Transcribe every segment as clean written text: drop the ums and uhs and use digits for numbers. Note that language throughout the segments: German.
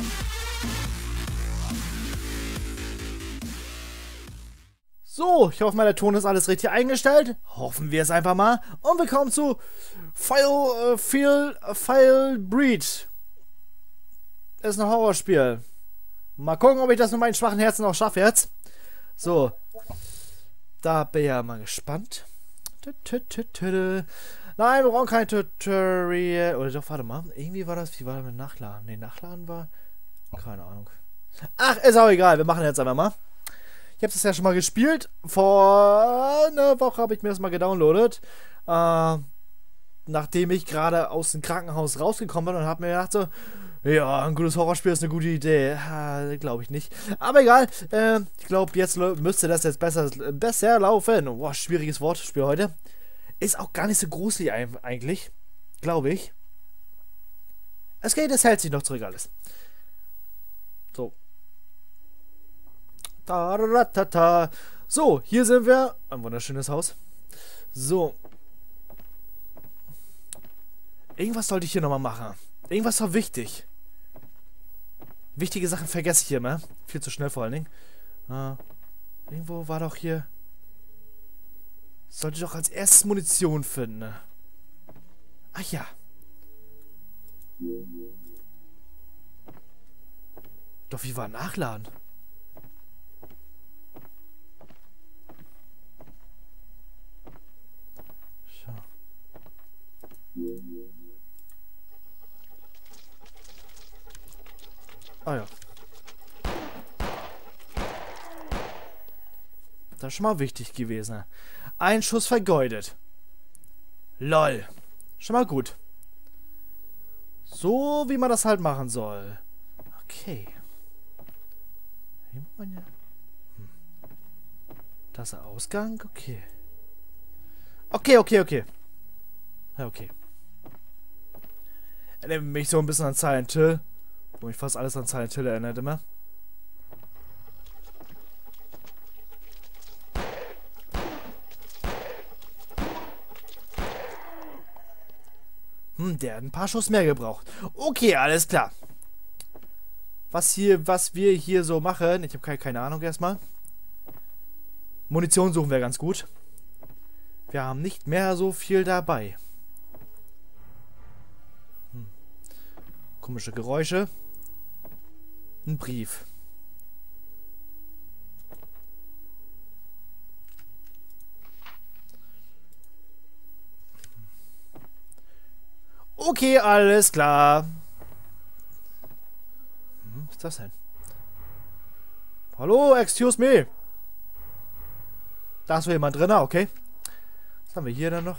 So, ich hoffe mal, der Ton ist alles richtig eingestellt. Hoffen wir es einfach mal. Und willkommen zu File Breed. Ist ein Horrorspiel. Mal gucken, ob ich das mit meinen schwachen Herzen auch schaffe jetzt. So. Da bin ich ja mal gespannt. Nein, wir brauchen kein Tutorial. Oder doch, warte mal. Irgendwie war das, wie war das mit Nachladen? Ne, Nachladen war... Keine Ahnung. Ach, ist auch egal. Wir machen jetzt einfach mal. Ich habe das ja schon mal gespielt. Vor einer Woche habe ich mir das mal gedownloadet. Nachdem ich gerade aus dem Krankenhaus rausgekommen bin und habe mir gedacht so, ja, ein gutes Horrorspiel ist eine gute Idee. Glaube ich nicht. Aber egal. Ich glaube, jetzt müsste das jetzt besser laufen. Boah, schwieriges Wortspiel heute. Ist auch gar nicht so gruselig eigentlich. Glaube ich. Es geht, es hält sich noch zurück alles. So. So, hier sind wir. Ein wunderschönes Haus. So. Irgendwas sollte ich hier nochmal machen. Irgendwas war wichtig. Wichtige Sachen vergesse ich hier immer. Viel zu schnell vor allen Dingen. Irgendwo war doch hier... Sollte ich doch als erstes Munition finden. Ach ja. Doch wie war Nachladen? So. Ah ja. Das ist schon mal wichtig gewesen. Ein Schuss vergeudet. Lol. Schon mal gut. So, wie man das halt machen soll. Okay. Das ist der Ausgang? Okay. Okay. Ja, okay. Erinnert mich so ein bisschen an Silent Hill. Wo mich fast alles an Silent Hill erinnert immer. Der hat ein paar Schuss mehr gebraucht. Okay, alles klar. Was wir hier so machen, ich habe keine Ahnung erstmal. Munition suchen wir ganz gut. Wir haben nicht mehr so viel dabei. Komische Geräusche. Ein Brief. Okay, alles klar. Was ist das denn? Hallo, excuse me. Da ist so jemand drin, okay. Was haben wir hier dann noch?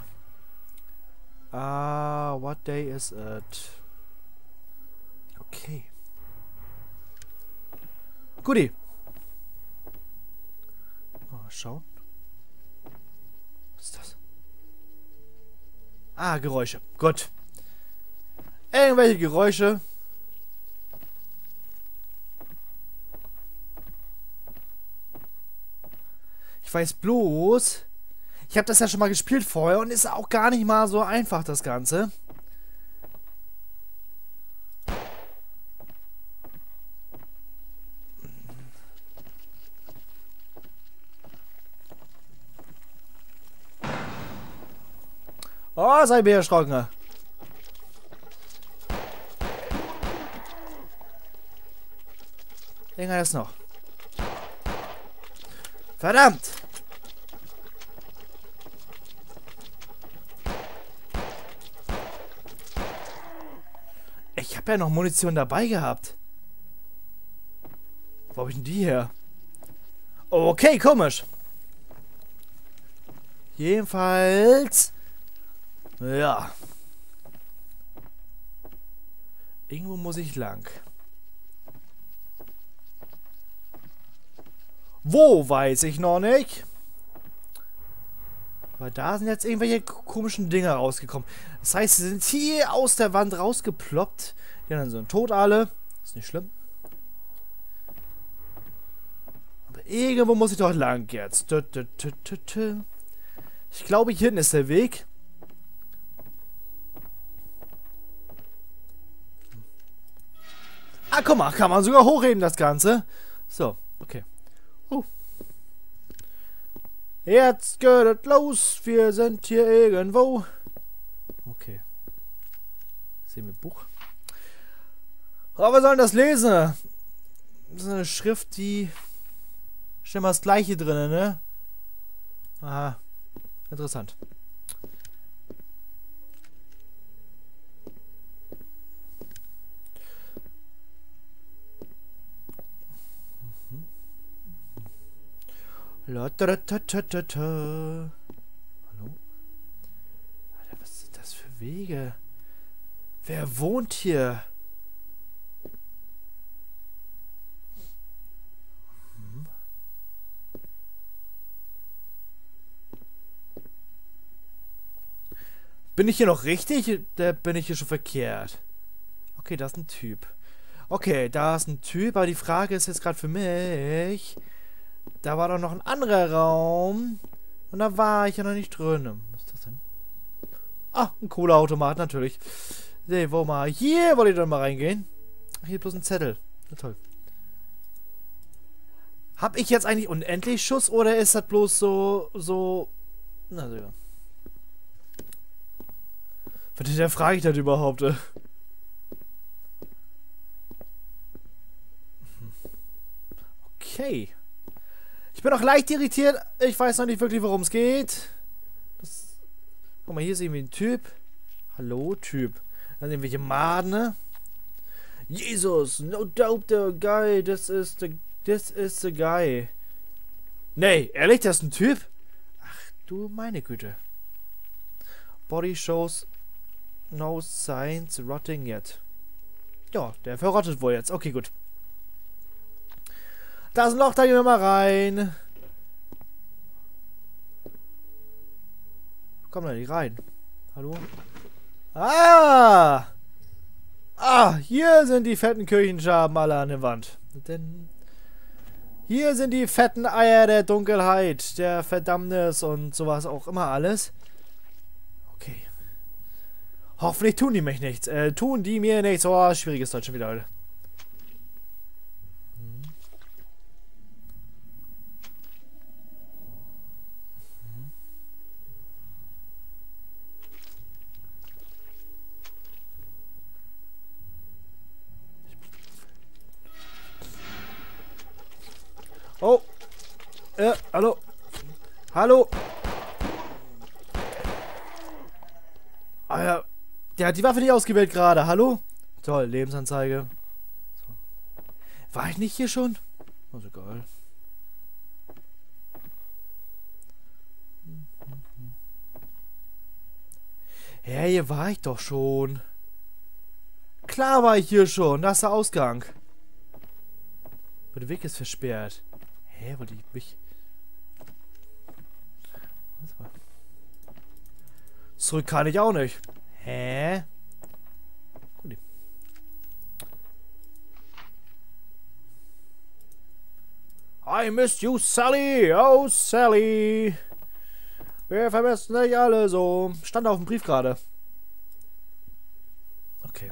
What day is it? Okay. Guti. Mal schauen. Was ist das? Geräusche. Gut. Irgendwelche Geräusche. Ich weiß bloß, ich habe das ja schon mal gespielt vorher und ist auch gar nicht mal so einfach, das Ganze. Oh, sei mir erschrocken. Irgendwer ist noch. Verdammt! Ich habe ja noch Munition dabei gehabt. Wo habe ich denn die her? Okay, komisch. Jedenfalls... Ja. Irgendwo muss ich lang. Wo, weiß ich noch nicht. Aber da sind jetzt irgendwelche komischen Dinger rausgekommen. Das heißt, sie sind hier aus der Wand rausgeploppt. Die anderen sind tot alle. Ist nicht schlimm. Aber irgendwo muss ich doch lang jetzt. Ich glaube, hier hinten ist der Weg. Ah, guck mal, kann man sogar hochheben, das Ganze. So, okay. Jetzt geht es los. Wir sind hier irgendwo. Okay. Sehen wir Buch. Aber wir sollen das lesen. Das ist eine Schrift, die... Steht mal das Gleiche drin, ne? Aha. Interessant. Hallo? Alter, was sind das für Wege? Wer wohnt hier? Bin ich hier noch richtig? Da bin ich hier schon verkehrt. Okay, da ist ein Typ. Okay, da ist ein Typ, aber die Frage ist jetzt gerade für mich... Da war doch noch ein anderer Raum. Und da war ich ja noch nicht drin. Was ist das denn? Ah, ein Cola-Automat, natürlich. Nee, wo mal? Hier wollte ich doch mal reingehen. Ach, hier bloß ein Zettel. Ja, toll. Hab ich jetzt eigentlich unendlich Schuss oder ist das bloß so... Na, so ja. Was der frage ich das überhaupt? Okay. Ich bin auch leicht irritiert. Ich weiß noch nicht wirklich, worum es geht. Guck mal, hier ist irgendwie ein Typ. Hallo, Typ. Dann irgendwelche Maden. Jesus, no doubt the guy. This is the guy. Nee, ehrlich, das ist ein Typ? Ach du meine Güte. Body shows no signs rotting yet. Ja, der verrottet wohl jetzt. Okay, gut. Da ist ein Loch, da gehen wir mal rein. Komm da nicht rein. Hallo? Ah! Ah, hier sind die fetten Kirchenschaben alle an der Wand. Denn hier sind die fetten Eier der Dunkelheit, der Verdammnis und sowas auch immer alles. Okay. Hoffentlich tun die mich nichts. Tun die mir nichts. Oh, schwieriges Deutsch schon wieder, Leute. Oh. Hallo. Hallo. Ah ja. Der hat die Waffe nicht ausgewählt gerade. Hallo? Toll, Lebensanzeige. So. War ich nicht hier schon? Also egal. Ja, hier war ich doch schon. Klar war ich hier schon. Das ist der Ausgang. Aber der Weg ist versperrt. Hä, wollte ich mich... Zurück kann ich auch nicht. Hä? Gut. I missed you, Sally. Oh, Sally. Wir vermissen dich alle so. Stand auf dem Brief gerade. Okay.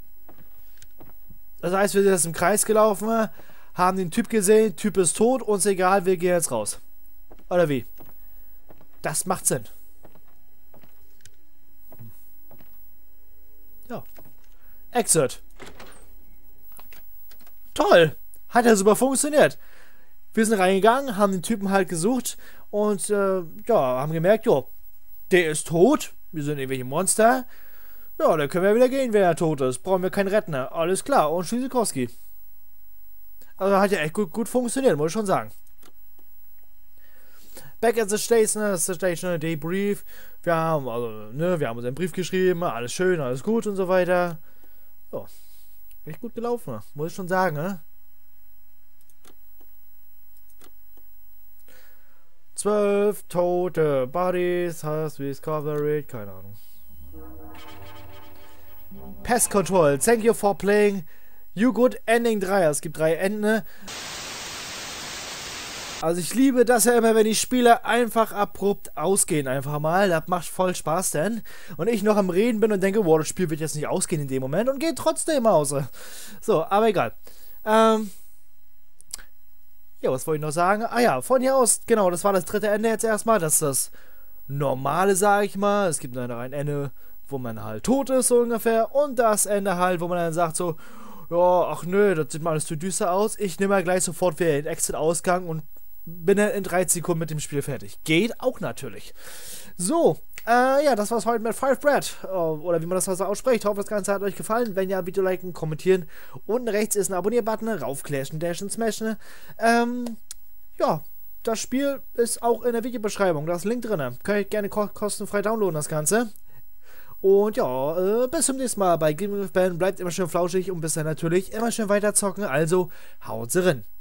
Das heißt, wir sind jetzt im Kreis gelaufen, haben den Typ gesehen, Typ ist tot, uns egal, wir gehen jetzt raus. Oder wie? Das macht Sinn. Ja. Exit. Toll. Hat ja super funktioniert. Wir sind reingegangen, haben den Typen halt gesucht und ja, haben gemerkt, jo, der ist tot. Wir sind irgendwelche Monster. Ja, dann können wir wieder gehen, wenn er tot ist. Brauchen wir keinen Rettner. Alles klar. Und Schiesikowski. Also hat ja echt gut funktioniert, muss ich schon sagen. Back at the station, debrief. Wir haben, wir haben unseren Brief geschrieben, alles schön, alles gut und so weiter. Ja, echt gut gelaufen, muss ich schon sagen, ne? 12 tote Bodies has discovered, keine Ahnung. Pest Control, thank you for playing You Good Ending 3. Es gibt 3 Enden. Also ich liebe das ja immer, wenn die Spiele einfach abrupt ausgehen, einfach mal. Das macht voll Spaß denn. Und ich noch am Reden bin und denke, wow, das Spiel wird jetzt nicht ausgehen in dem Moment und geht trotzdem aus. So, aber egal. Ja, was wollte ich noch sagen? Ah ja, von hier aus, genau, das war das dritte Ende jetzt erstmal. Das ist das normale, sag ich mal. Es gibt dann noch ein Ende, wo man halt tot ist, so ungefähr. Und das Ende halt, wo man dann sagt so, ja, ach nö, das sieht mal alles zu düster aus. Ich nehme mal gleich sofort wieder den Exit-Ausgang und bin dann in 30 Sekunden mit dem Spiel fertig. Geht auch natürlich. So, ja, das war's heute mit Five Bread. Oder wie man das also ausspricht. Ich hoffe, das Ganze hat euch gefallen. Wenn ja, Video liken, kommentieren. Unten rechts ist ein Abonnier-Button. Raufclashen, dashen, smashen. Ja, das Spiel ist auch in der Videobeschreibung. Da ist ein Link drin. Könnt ihr gerne kostenfrei downloaden, das Ganze. Und ja, bis zum nächsten Mal bei Gaming with Ben. Bleibt immer schön flauschig und bis dann natürlich immer schön weiter zocken. Also, haut rein.